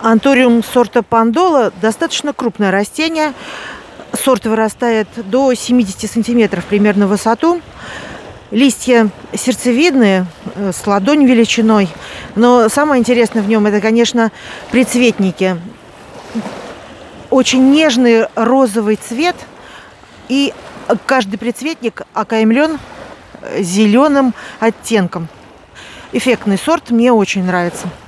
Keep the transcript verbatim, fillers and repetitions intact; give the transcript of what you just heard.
Антуриум сорта Пандола достаточно крупное растение. Сорт вырастает до семидесяти сантиметров примерно в высоту. Листья сердцевидные, с ладонь величиной. Но самое интересное в нем это, конечно, прицветники. Очень нежный розовый цвет. И каждый прицветник окаймлен зеленым оттенком. Эффектный сорт, мне очень нравится.